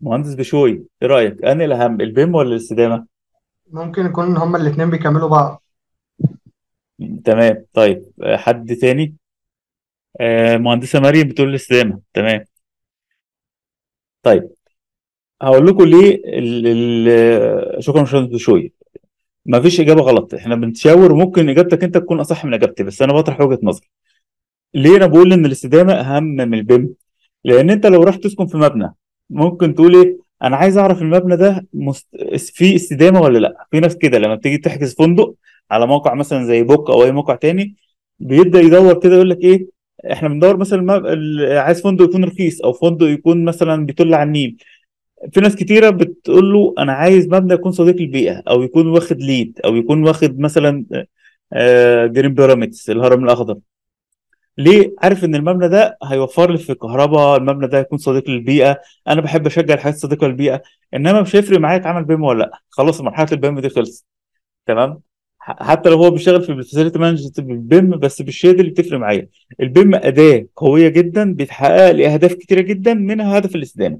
مهندس بشوي، ايه رايك انا الاهم البيم ولا الاستدامه؟ ممكن يكون هما الاتنين بيكملوا بعض. تمام. طيب حد تاني؟ مهندسه مريم بتقول الاستدامه. تمام. طيب هقول لكم ليه شكرا يا باشمهندس بشوي. ما فيش اجابه غلط، احنا بنتشاور، وممكن اجابتك انت تكون اصح من اجابتي، بس انا بطرح وجهه نظري. ليه انا بقول ان الاستدامه اهم من البيم؟ لان انت لو رحت تسكن في مبنى، ممكن تقول ايه، انا عايز اعرف المبنى ده فيه استدامه ولا لا. في ناس كده لما بتيجي تحجز فندق على موقع مثلا زي بوك او اي موقع تاني، بيبدا يدور كده يقول لك ايه، احنا بندور مثلا عايز فندق يكون رخيص، او فندق يكون مثلا بيطل على النيل. في ناس كتيره بتقول له انا عايز مبنى يكون صديق للبيئه، او يكون واخد ليد، او يكون واخد مثلا جرين بيراميدز، الهرم الاخضر. ليه؟ عارف ان المبنى ده هيوفر لي في الكهرباء، المبنى ده هيكون صديق للبيئه. انا بحب اشجع الحاجات الصديقه للبيئه. انما مش هيفرق معايا اتعمل بيم ولا لا، خلاص مرحله البيم دي خلصت. تمام. حتى لو هو بيشتغل في الفاسيلتي مانجمنت بالبيم، بس مش هي دي اللي بتفرق معايا. البيم اداه قويه جدا، بتحقق لي اهداف كتيره جدا، منها هدف الاستدامه،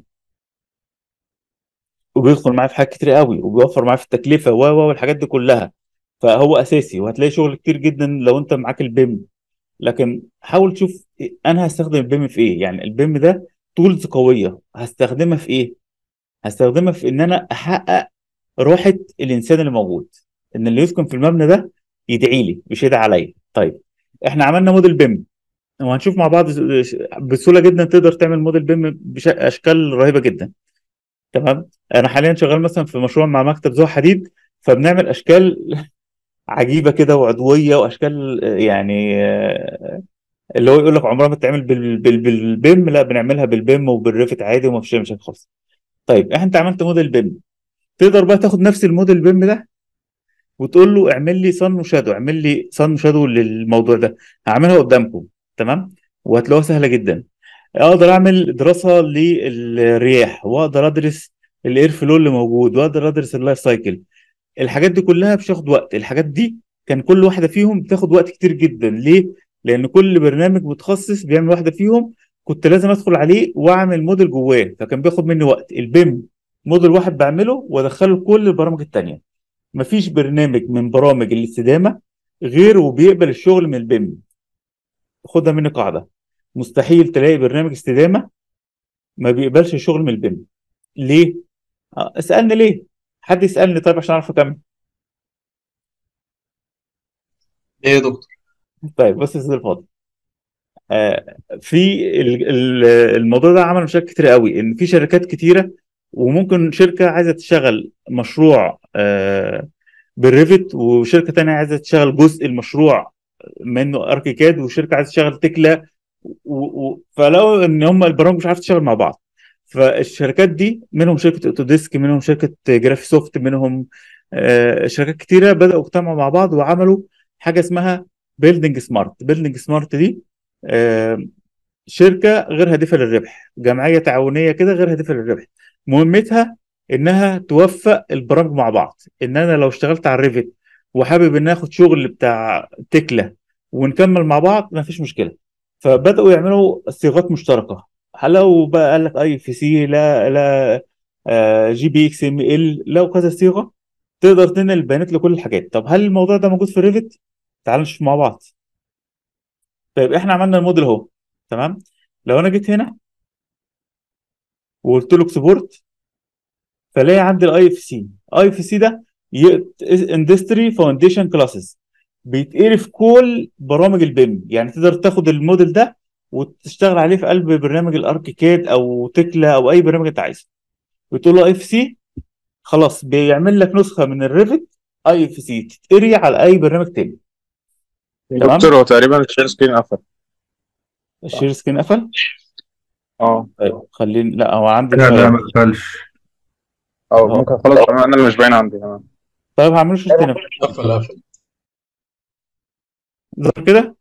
وبيدخل معايا في حاجات كتير قوي، وبيوفر معايا في التكلفه والحاجات دي كلها. فهو اساسي، وهتلاقي شغل كتير جدا لو انت معاك البيم. لكن حاول تشوف انا هستخدم البيم في ايه. يعني البيم ده تولز قويه، هستخدمها في ايه؟ هستخدمها في ان انا احقق روحه الانسان اللي موجود، ان اللي يسكن في المبنى ده يدعي لي مش يدعي عليا. طيب احنا عملنا موديل بيم، وهنشوف مع بعض بسهوله جدا تقدر تعمل موديل بيم باشكال رهيبه جدا. تمام. انا حاليا شغال مثلا في مشروع مع مكتب ذو حديد، فبنعمل اشكال عجيبه كده وعضويه، واشكال اللي هو يقول لك عمرها ما تتعمل بالبيم، لا بنعملها بالبيم وبالريفت عادي، وما فيش مشاكل خالص. طيب انت عملت موديل بيم، تقدر بقى تاخد نفس الموديل بيم ده وتقول له اعمل لي صن وشادو، اعمل لي صن وشادو للموضوع ده. هعملها قدامكم. تمام. وهتلاقوها سهله جدا. اقدر اعمل دراسه للرياح، واقدر ادرس الاير فلو اللي موجود، واقدر ادرس اللايف سايكل. الحاجات دي كلها مش هتاخد وقت. الحاجات دي كان كل واحده فيهم بتاخد وقت كتير جدا. ليه؟ لان كل برنامج متخصص بيعمل واحده فيهم، كنت لازم ادخل عليه واعمل موديل جواه، فكان بياخد مني وقت. البيم موديل واحد بعمله وادخله كل البرامج التانيه. مفيش برنامج من برامج الاستدامه غير وبيقبل الشغل من البيم. خدها مني قاعده، مستحيل تلاقي برنامج استدامه ما بيقبلش الشغل من البيم. ليه؟ اسالني ليه. حد يسالني طيب عشان اعرف اكمل. ايه يا دكتور؟ طيب بص يا سيدي الفاضل، في الموضوع ده عمل مشاكل كتير قوي، ان في شركات كتيره، وممكن شركه عايزه تشتغل مشروع بالريفت، وشركه تانية عايزه تشتغل جزء المشروع منه اركيكاد، وشركه عايزه تشتغل تكلا، فلو ان هم البرامج مش عارفه تشتغل مع بعض. فالشركات دي منهم شركه اوتوديسك، منهم شركه جرافي سوفت، منهم شركات كتيره بداوا يجتمعوا مع بعض وعملوا حاجه اسمها بيلدينج سمارت. بيلدينج سمارت دي آه، شركه غير هادفه للربح، جمعيه تعاونيه كده غير هادفه للربح. مهمتها انها توفق البرامج مع بعض. ان انا لو اشتغلت على الريفت وحابب ان اخد شغل بتاع تكلا ونكمل مع بعض، ما فيش مشكله. فبداوا يعملوا صيغات مشتركه. لو بقى قال لك اي في سي، لا لا جي بي اكس ام ال، لو كذا صيغه تقدر تنقل البيانات لكل الحاجات. طب هل الموضوع ده موجود في الريفت؟ تعال نشوف مع بعض. طيب احنا عملنا الموديل اهو. تمام. لو انا جيت هنا وقلت له اكسبورت، فلاقي عندي الاي اف سي. اي اف سي ده اندستري فاونديشن كلاسز، بيتقري في كل برامج البيم. يعني تقدر تاخد الموديل ده وتشتغل عليه في قلب برنامج الاركيكاد او تكلا او اي برنامج انت عايزه. بتقول له اي اف سي، خلاص بيعمل لك نسخه من الريفت اي اف سي تتقري على اي برنامج تاني. يا تمام. دكتور، هو تقريبا الشير سكرين قفل. الشير سكرين قفل. اه. طيب خليني، لا هو عندي لا لا، شغال. ما قفلش. اه اهو. ممكن خلاص، انا اللي مش باين عندي تمام. طيب هعمله شير تاني. قفل قفل. ظهر كده.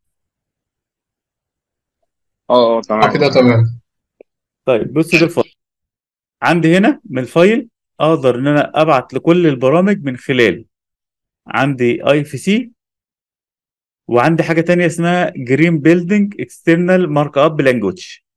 اه تمام. كده تمام. طيب بص ده الفاضل. عندي هنا من الفايل اقدر ان انا ابعت لكل البرامج من خلال، عندي اي في سي، وعندي حاجه تانية اسمها جرين بيلدينج اكسترنال مارك اب لانجوج.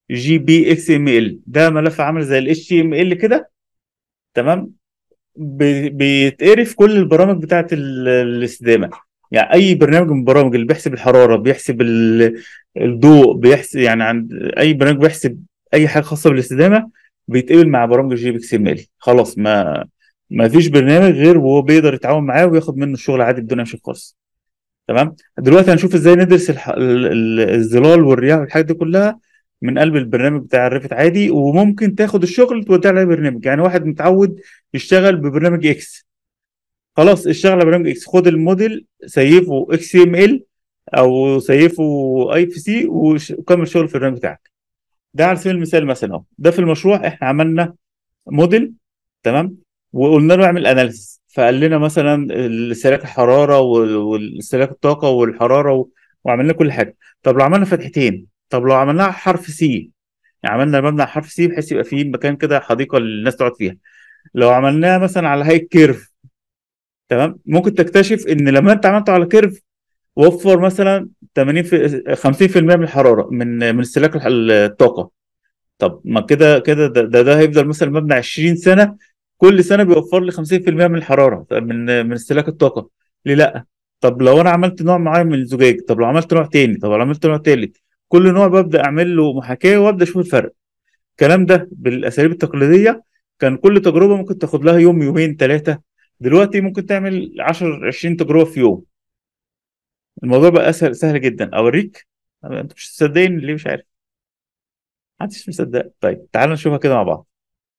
جي بي اكس ام ال، ده ملف عامل زي الاتش تي ام ال كده. تمام. بيتقري كل البرامج بتاعت الاستدامه. يعني اي برنامج من البرامج اللي بيحسب الحراره، بيحسب الضوء، بيحسب يعني عند اي برنامج بيحسب اي حاجه خاصه بالاستدامه، بيتقبل مع برامج الجي بي اكس ام ال. خلاص، ما فيش برنامج غير وهو بيقدر يتعاون معاه وياخد منه الشغل عادي بدون اي شيء خالص. تمام. دلوقتي هنشوف ازاي ندرس الظلال والرياح والحاجات دي كلها من قلب البرنامج بتاع الريفت عادي، وممكن تاخد الشغل توديه على برنامج. يعني واحد متعود يشتغل ببرنامج اكس، خلاص اشتغل على برنامج اكس، خد الموديل سيفه اكس سي ام ال او سيفه اي اف سي وكمل شغل في البرنامج بتاعك. ده على سبيل المثال مثلا اهو، ده في المشروع احنا عملنا موديل. تمام. وقلنا له اعمل اناليسيس، فقال لنا مثلا استهلاك الحراره واستهلاك الطاقه والحراره وعملنا كل حاجه. طب لو عملنا فتحتين، طب لو عملناها حرف سي، يعني عملنا المبنى على حرف سي بحيث يبقى فيه مكان كده حديقه للناس تقعد فيها، لو عملناها مثلا على هيئه كيرف، تمام، ممكن تكتشف ان لما انت عملته على كيرف وفر مثلا 80 في 50% من الحراره من استهلاك الطاقه. طب ما كده كده ده هيفضل مثلا مبنى 20 سنه، كل سنه بيوفر لي 50% من الحراره من استهلاك الطاقه. ليه لا؟ طب لو انا عملت نوع معين من الزجاج، طب لو عملت نوع تاني، طب لو عملت نوع تالت، كل نوع ببدا اعمل له محاكاه وابدا اشوف الفرق. الكلام ده بالاساليب التقليديه كان كل تجربه ممكن تاخد لها يوم يومين ثلاثه، دلوقتي ممكن تعمل 10 20 تجربه في يوم. الموضوع بقى اسهل، سهل جدا. اوريك؟ انت مش مصدقني ليه؟ مش عارف، محدش مصدق. طيب تعال نشوفها كده مع بعض.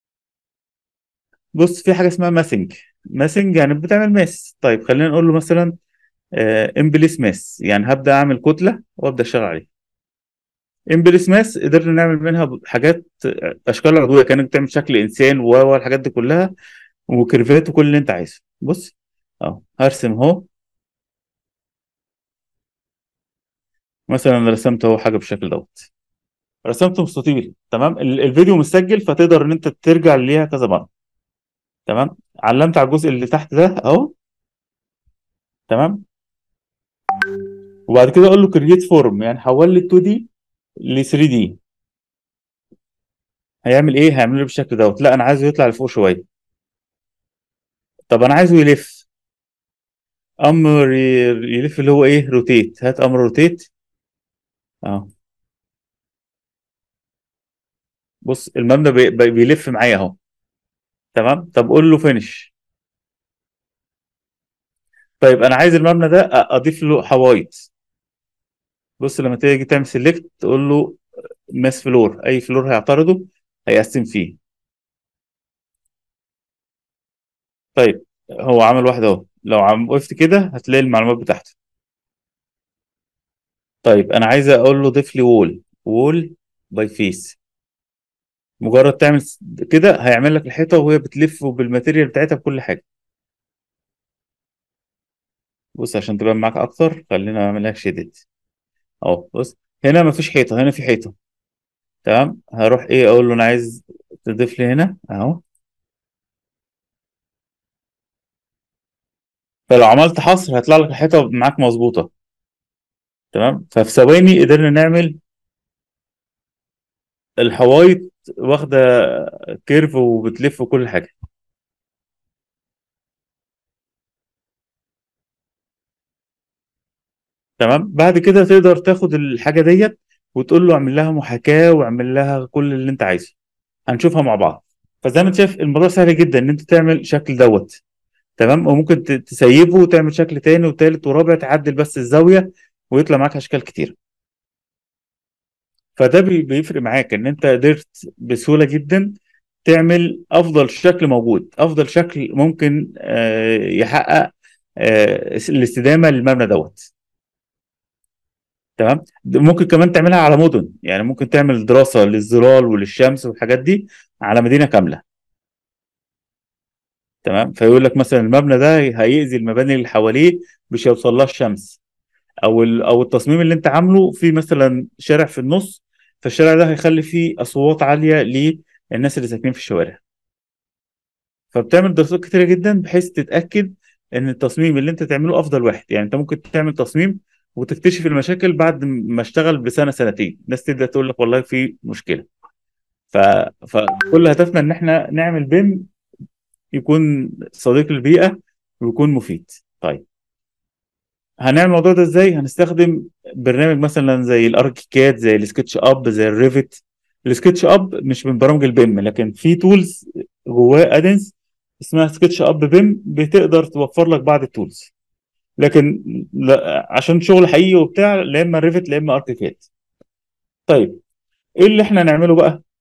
بص، في حاجه اسمها ماسنج. ماسنج يعني بتعمل ماس. طيب خلينا نقول له مثلا امبليس ماس، يعني هبدا اعمل كتله وابدا اشتغل عليها. امبليس ماس قدرنا نعمل منها حاجات، اشكال عضويه كانك بتعمل شكل انسان والحاجات دي كلها، وكيرفات وكل اللي انت عايزه. بص اهو، هرسم اهو. مثلا أنا رسمت اهو حاجه بالشكل دوت، رسمت مستطيل. تمام. الفيديو مسجل فتقدر ان انت ترجع ليها كذا مره. تمام. علمت على الجزء اللي تحت ده اهو. تمام. وبعد كده اقول له كرييت فورم، يعني حول لي 2 دي ل 3 دي. هيعمل ايه؟ هيعمل لي بالشكل دوت. لا انا عايزه يطلع لفوق شويه. طب انا عايزه يلف. امر يلف اللي هو ايه؟ روتيت. هات امر روتيت اهو. بص المبنى بيلف معايا اهو. تمام. طب قول له فينش. طيب انا عايز المبنى ده اضيف له حوايط. بص لما تيجي تعمل سيلكت تقول له ماس فلور، اي فلور هيعترضه هيقسم فيه. طيب هو عمل واحده اهو، لو وقفت كده هتلاقي المعلومات بتاعته. طيب انا عايز اقول له ضيف لي وول باي فيس. مجرد تعمل كده هيعمل لك الحيطه وهي بتلف بالماتيريال بتاعتها بكل حاجه. بص عشان تبان معاك اكتر خلينا اعمل لك شيدد اهو. بص هنا مفيش حيطه، هنا في حيطه. تمام. هروح ايه؟ اقول له انا عايز تضيف لي هنا اهو. فلو عملت حصر هيطلع لك الحيطه معاك مظبوطه. تمام. ففي ثواني قدرنا نعمل الحوايط واخده كيرف وبتلف وكل حاجه. تمام. بعد كده تقدر تاخد الحاجه ديت وتقول له اعمل لها محاكاه واعمل لها كل اللي انت عايزه. هنشوفها مع بعض. فزي ما انت شايف الموضوع سهل جدا ان انت تعمل شكل دوت. تمام. وممكن تسيبه وتعمل شكل تاني وتالت ورابع، تعدل بس الزاويه ويطلع معاك اشكال كتير. فده بيفرق معاك ان انت قدرت بسهوله جدا تعمل افضل شكل موجود، افضل شكل ممكن يحقق الاستدامه للمبنى دوت. تمام. ممكن كمان تعملها على مدن، يعني ممكن تعمل دراسه للظلال وللشمس والحاجات دي على مدينه كامله. تمام. فيقول لك مثلا المبنى ده هيأذي المباني اللي حواليه، مش هيوصل لها الشمس. او التصميم اللي انت عامله في مثلا شارع في النص، فالشارع ده هيخلي فيه اصوات عاليه للناس اللي ساكنين في الشوارع. فبتعمل دراسات كتيره جدا بحيث تتاكد ان التصميم اللي انت تعمله افضل واحد. يعني انت ممكن تعمل تصميم وتكتشف المشاكل بعد ما اشتغل بسنه سنتين. ناس تبدا تقول لك والله في مشكله. ف... فكل هدفنا ان احنا نعمل بيم يكون صديق للبيئه ويكون مفيد. طيب هنعمل الموضوع ده ازاي؟ هنستخدم برنامج مثلا زي الاركيكاد، زي السكتش اب، زي الريفت. السكتش اب مش من برامج البيم، لكن في تولز جواه ادنس اسمها سكتش اب بيم بتقدر توفر لك بعض التولز. لكن لا، عشان شغل حقيقي وبتاع، لا اما ريفت لا اما اركيكاد. طيب ايه اللي احنا نعمله بقى؟